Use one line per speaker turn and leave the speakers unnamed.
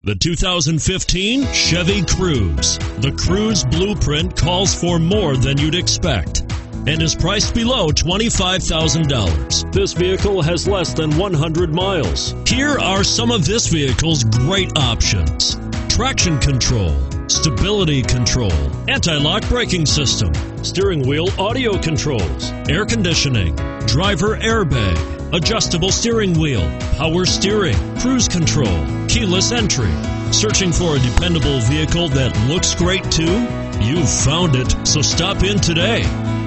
The 2015 Chevy Cruze. The Cruze blueprint calls for more than you'd expect and is priced below $25,000. This vehicle has less than 100 miles. Here are some of this vehicle's great options: traction control, stability control, anti-lock braking system, steering wheel audio controls, air conditioning, driver airbag, adjustable steering wheel, power steering, cruise control, keyless entry. Searching for a dependable vehicle that looks great too? You've found it, so stop in today.